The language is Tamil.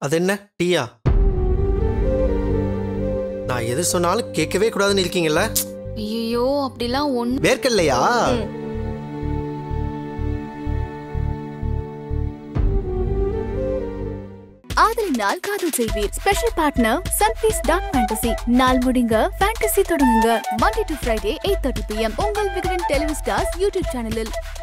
அது என்ன டீயா? நான் எது சொன்னாலும் கேட்கவே கூடாதுன்னு இருக்கீங்கல்ல? ஐயோ அப்படிலாம் ஒண்ணு வேர்க்கல்லையா? ஆதலினால் காதல் செய்வீர். Special partner Sunfeast dark fantasy. நாள் முடிங்க ஃபேண்டசி தொடங்குங்க. Monday to Friday 8:30 PM உங்கள் விகடன் டெலிவிஸ்டார்ஸ் யூடியூப் சேனலில்.